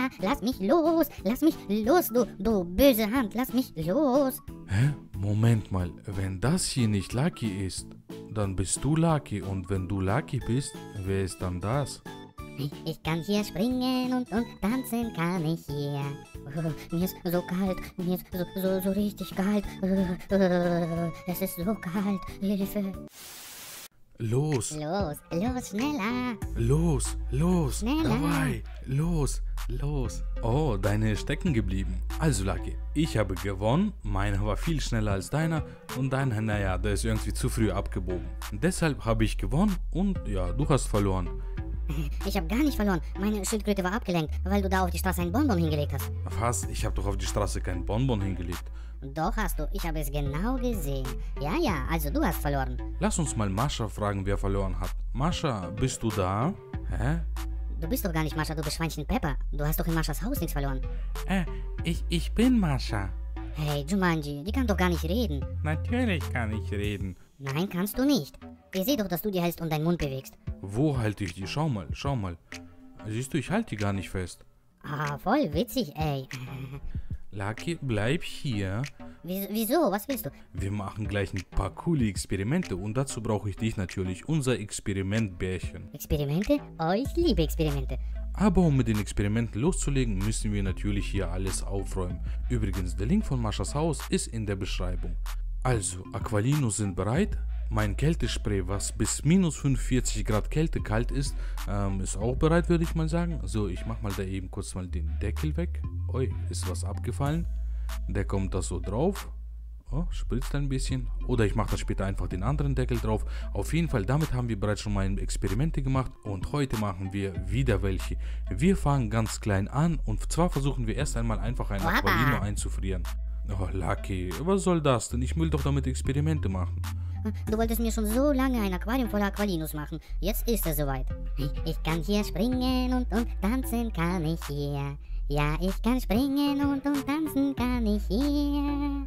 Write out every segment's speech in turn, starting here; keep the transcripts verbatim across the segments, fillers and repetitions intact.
lass mich los, lass mich los, du, du böse Hand, lass mich los. Hä? Moment mal, wenn das hier nicht Lucky ist, dann bist du Lucky und wenn du Lucky bist, wer ist dann das? Ich, ich kann hier springen und, und tanzen kann ich hier. Uh, mir ist so kalt, mir ist so, so, so richtig kalt. Uh, uh, es ist so kalt, Hilfe. Los, Los, los, schneller. los, los, Schneller. dabei, los, los. Oh, deine ist stecken geblieben. Also Lucky, ich habe gewonnen, meiner war viel schneller als deiner und deiner, naja, der ist irgendwie zu früh abgebogen. Deshalb habe ich gewonnen und ja, du hast verloren. Ich habe gar nicht verloren. Meine Schildkröte war abgelenkt, weil du da auf die Straße einen Bonbon hingelegt hast. Was? Ich habe doch auf die Straße keinen Bonbon hingelegt. Doch hast du, ich habe es genau gesehen. Ja, ja, also du hast verloren. Lass uns mal Mascha fragen, wer verloren hat. Mascha, bist du da? Hä? Du bist doch gar nicht Mascha, du bist Schweinchen Pepper. Du hast doch in Maschas Haus nichts verloren. Äh, ich, ich bin Mascha. Hey, Jumanji, die kann doch gar nicht reden. Natürlich kann ich reden. Nein, kannst du nicht. Ich sehe doch, dass du die hältst und deinen Mund bewegst. Wo halte ich die? Schau mal, schau mal. Siehst du, ich halte die gar nicht fest. Ah, voll witzig, ey. Lucky, bleib hier. Wieso, wieso? Was willst du? Wir machen gleich ein paar coole Experimente und dazu brauche ich dich natürlich, unser Experimentbärchen. Experimente? Oh, ich liebe Experimente. Aber um mit den Experimenten loszulegen, müssen wir natürlich hier alles aufräumen. Übrigens, der Link von Maschas Haus ist in der Beschreibung. Also, Aqualinos sind bereit. Mein Kältespray, was bis minus fünfundvierzig Grad Kälte kalt ist, ähm, ist auch bereit, würde ich mal sagen. So, ich mache mal da eben kurz mal den Deckel weg. Ui, ist was abgefallen. Der kommt da so drauf. Oh, spritzt ein bisschen. Oder ich mache da später einfach den anderen Deckel drauf. Auf jeden Fall, damit haben wir bereits schon mal Experimente gemacht. Und heute machen wir wieder welche. Wir fangen ganz klein an. Und zwar versuchen wir erst einmal einfach ein Aqualino einzufrieren. Oh, Lucky, was soll das denn? Ich will doch damit Experimente machen. Du wolltest mir schon so lange ein Aquarium voller Aqualinos machen. Jetzt ist es soweit. Ich, ich kann hier springen und, und tanzen kann ich hier. Ja, ich kann springen und, und tanzen kann ich hier.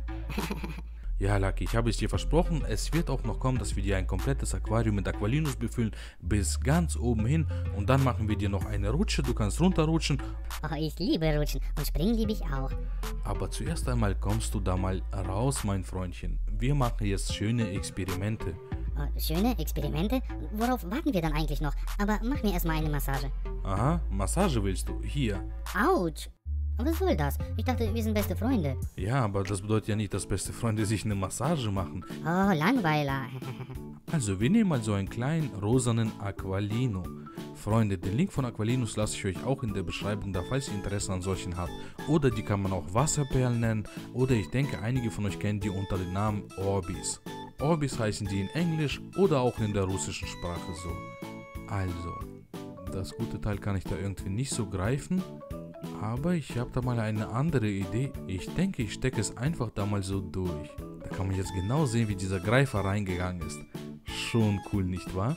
Ja, Lucky, ich habe es dir versprochen, es wird auch noch kommen, dass wir dir ein komplettes Aquarium mit Aqualinos befüllen, bis ganz oben hin. Und dann machen wir dir noch eine Rutsche, du kannst runterrutschen. Oh, ich liebe Rutschen und springen liebe ich auch. Aber zuerst einmal kommst du da mal raus, mein Freundchen. Wir machen jetzt schöne Experimente. Oh, schöne Experimente? Worauf warten wir dann eigentlich noch? Aber mach mir erstmal eine Massage. Aha, Massage willst du? Hier. Autsch! Was soll das? Ich dachte, wir sind beste Freunde. Ja, aber das bedeutet ja nicht, dass beste Freunde sich eine Massage machen. Oh, Langweiler. Also, wir nehmen mal so einen kleinen rosanen Aqualino. Freunde, den Link von Aqualinos lasse ich euch auch in der Beschreibung da, falls ihr Interesse an solchen habt. Oder die kann man auch Wasserperlen nennen. Oder ich denke, einige von euch kennen die unter dem Namen Orbis. Orbis heißen die in Englisch oder auch in der russischen Sprache so. Also, das gute Teil kann ich da irgendwie nicht so greifen. Aber ich habe da mal eine andere Idee. Ich denke, ich stecke es einfach da mal so durch. Da kann man jetzt genau sehen, wie dieser Greifer reingegangen ist. Schon cool, nicht wahr?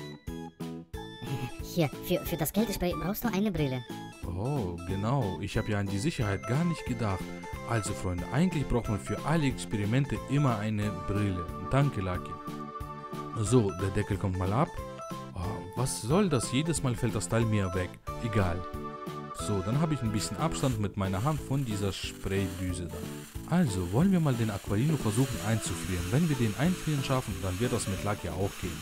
Hier, für, für das Kältespray brauchst du eine Brille. Oh, genau. Ich habe ja an die Sicherheit gar nicht gedacht. Also, Freunde, eigentlich braucht man für alle Experimente immer eine Brille. Danke, Lucky. So, der Deckel kommt mal ab. Oh, was soll das? Jedes Mal fällt das Teil mir weg. Egal. So, dann habe ich ein bisschen Abstand mit meiner Hand von dieser Spraydüse da. Also, wollen wir mal den Aqualino versuchen einzufrieren. Wenn wir den einfrieren schaffen, dann wird das mit Lucky auch gehen.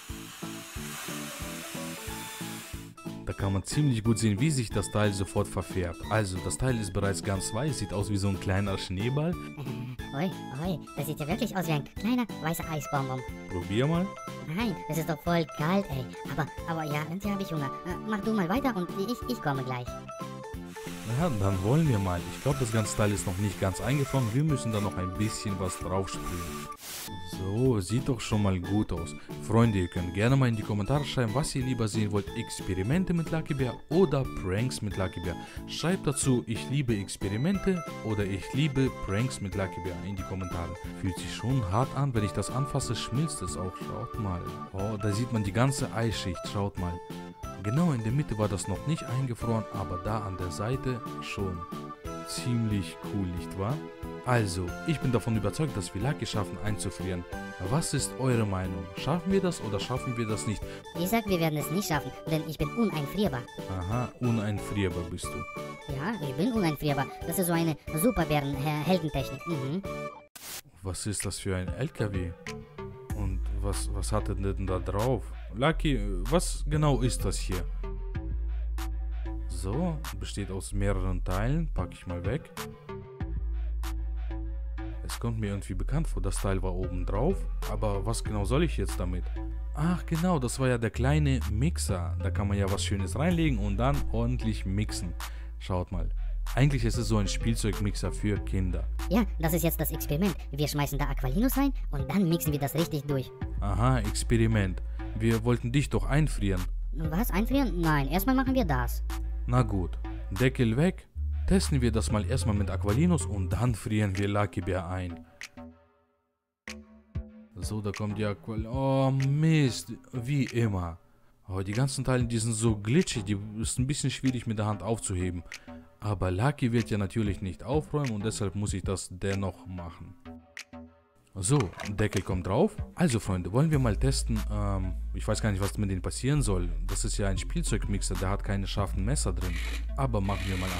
Da kann man ziemlich gut sehen, wie sich das Teil sofort verfärbt. Also, das Teil ist bereits ganz weiß, sieht aus wie so ein kleiner Schneeball. Oi, oi, das sieht ja wirklich aus wie ein kleiner weißer Eisbonbon. Probier mal. Nein, das ist doch voll kalt, ey. Aber, aber ja, jetzt habe ich Hunger. Äh, mach du mal weiter und ich, ich komme gleich. Ja, dann wollen wir mal. Ich glaube, das ganze Teil ist noch nicht ganz eingefroren. Wir müssen da noch ein bisschen was drauf sprühen. So, sieht doch schon mal gut aus. Freunde, ihr könnt gerne mal in die Kommentare schreiben, was ihr lieber sehen wollt. Experimente mit Lucky Bear oder Pranks mit Lucky Bear. Schreibt dazu, ich liebe Experimente oder ich liebe Pranks mit Lucky Bear in die Kommentare. Fühlt sich schon hart an, wenn ich das anfasse, schmilzt es auch. Schaut mal. Oh, da sieht man die ganze Eisschicht. Schaut mal. Genau in der Mitte war das noch nicht eingefroren, aber da an der Seite schon. Ziemlich cool, nicht wahr? Also, ich bin davon überzeugt, dass wir Lucky schaffen einzufrieren. Was ist eure Meinung? Schaffen wir das oder schaffen wir das nicht? Ich sag, wir werden es nicht schaffen, denn ich bin uneinfrierbar. Aha, uneinfrierbar bist du. Ja, ich bin uneinfrierbar. Das ist so eine Superbären-Heldentechnik. Mhm. Was ist das für ein L K W? Und was, was hat er denn da drauf? Lucky, was genau ist das hier? So, besteht aus mehreren Teilen. Packe ich mal weg. Es kommt mir irgendwie bekannt vor, das Teil war oben drauf. Aber was genau soll ich jetzt damit? Ach genau, das war ja der kleine Mixer. Da kann man ja was Schönes reinlegen und dann ordentlich mixen. Schaut mal. Eigentlich ist es so ein Spielzeugmixer für Kinder. Ja, das ist jetzt das Experiment. Wir schmeißen da Aqualinos rein und dann mixen wir das richtig durch. Aha, Experiment. Wir wollten dich doch einfrieren. Was? Einfrieren? Nein, erstmal machen wir das. Na gut, Deckel weg. Testen wir das mal erstmal mit Aqualinos und dann frieren wir Lucky Bär ein. So, da kommt die Aqual... Oh Mist, wie immer. Aber die ganzen Teile, die sind so glitschig, die ist ein bisschen schwierig mit der Hand aufzuheben. Aber Lucky wird ja natürlich nicht aufräumen und deshalb muss ich das dennoch machen. So, Deckel kommt drauf. Also Freunde, wollen wir mal testen. Ähm, ich weiß gar nicht, was mit denen passieren soll. Das ist ja ein Spielzeugmixer, der hat keine scharfen Messer drin. Aber machen wir mal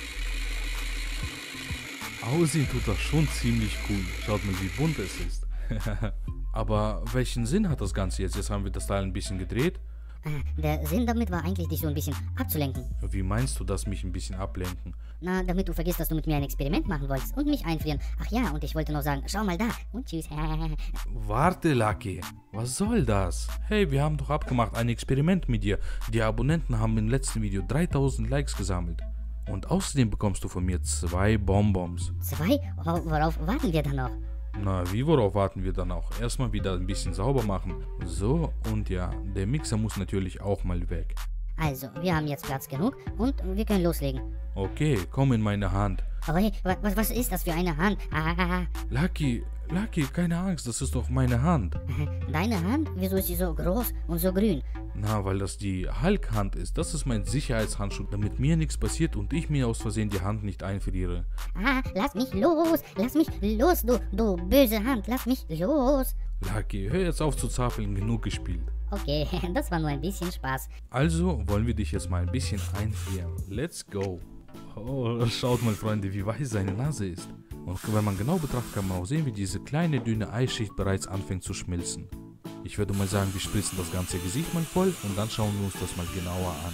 an. Aussehen tut das schon ziemlich cool. Schaut mal, wie bunt es ist. Aber welchen Sinn hat das Ganze jetzt? Jetzt haben wir das Teil ein bisschen gedreht. Der Sinn damit war eigentlich, dich so ein bisschen abzulenken. Wie meinst du das, mich ein bisschen ablenken? Na, damit du vergisst, dass du mit mir ein Experiment machen wolltest und mich einfrieren. Ach ja, und ich wollte noch sagen, schau mal da und tschüss. Warte, Lucky. Was soll das? Hey, wir haben doch abgemacht, ein Experiment mit dir. Die Abonnenten haben im letzten Video dreitausend Likes gesammelt. Und außerdem bekommst du von mir zwei Bonbons. Zwei? Worauf warten wir dann noch? Na, wie worauf warten wir dann auch? Erstmal wieder ein bisschen sauber machen. So, und ja, der Mixer muss natürlich auch mal weg. Also, wir haben jetzt Platz genug und wir können loslegen. Okay, komm in meine Hand. Oi, was, was ist das für eine Hand? Ah, Lucky, Lucky, keine Angst, das ist doch meine Hand. deine Hand? Wieso ist sie so groß und so grün? Na, weil das die Hulk-Hand ist. Das ist mein Sicherheitshandschuh, damit mir nichts passiert und ich mir aus Versehen die Hand nicht einfriere. Ah, lass mich los, lass mich los, du, du böse Hand, lass mich los. Lucky, hör jetzt auf zu zappeln, genug gespielt. Okay, das war nur ein bisschen Spaß. Also wollen wir dich jetzt mal ein bisschen einfrieren. Let's go. Oh, schaut mal, Freunde, wie weiß seine Nase ist. Und wenn man genau betrachtet, kann man auch sehen, wie diese kleine, dünne Eisschicht bereits anfängt zu schmilzen. Ich würde mal sagen, wir spritzen das ganze Gesicht mal voll und dann schauen wir uns das mal genauer an.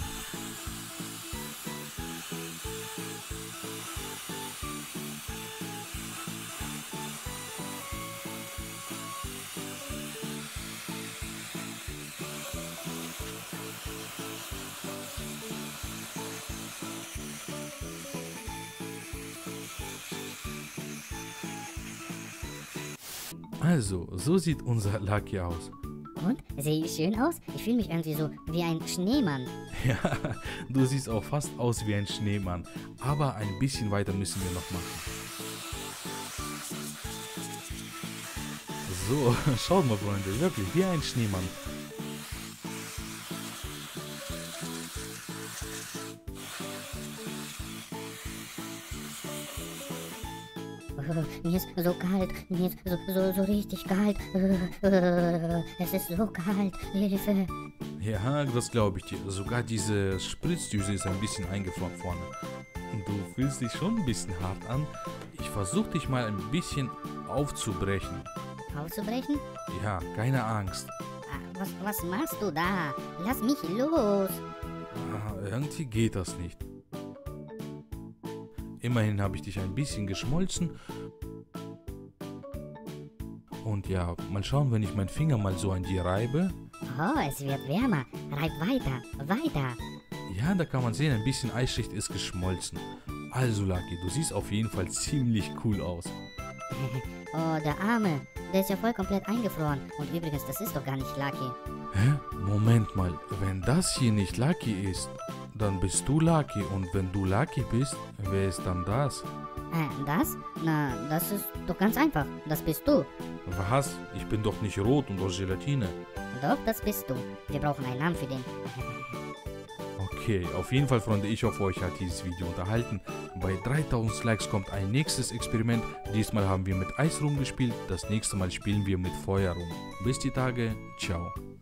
Also, so sieht unser Lucky aus. Und? Sehe ich schön aus? Ich fühle mich irgendwie so wie ein Schneemann. Ja, du siehst auch fast aus wie ein Schneemann. Aber ein bisschen weiter müssen wir noch machen. So, schaut mal, Freunde, wirklich wie ein Schneemann. Mir ist so kalt, mir ist so, so, so richtig kalt. Es ist so kalt, Hilfe. Ja, das glaube ich dir. Sogar diese Spritzdüse ist ein bisschen eingefroren vorne. Du fühlst dich schon ein bisschen hart an. Ich versuche dich mal ein bisschen aufzubrechen. Aufzubrechen? Ja, keine Angst. Ah, was, was machst du da? Lass mich los. Ah, irgendwie geht das nicht. Immerhin habe ich dich ein bisschen geschmolzen. Und ja, mal schauen, wenn ich meinen Finger mal so an dir reibe. Oh, es wird wärmer. Reib weiter, weiter. Ja, da kann man sehen, ein bisschen Eisschicht ist geschmolzen. Also Lucky, du siehst auf jeden Fall ziemlich cool aus. Oh, der Arme. Der ist ja voll komplett eingefroren. Und übrigens, das ist doch gar nicht Lucky. Hä? Moment mal, wenn das hier nicht Lucky ist, dann bist du Lucky. Und wenn du Lucky bist, wer ist dann das? Äh, das? Na, das ist doch ganz einfach. Das bist du. Was? Ich bin doch nicht rot und aus Gelatine. Doch, das bist du. Wir brauchen einen Namen für den. Okay, auf jeden Fall, Freunde, ich hoffe, euch hat dieses Video unterhalten. Bei dreitausend Likes kommt ein nächstes Experiment. Diesmal haben wir mit Eis rumgespielt, das nächste Mal spielen wir mit Feuer rum. Bis die Tage, ciao.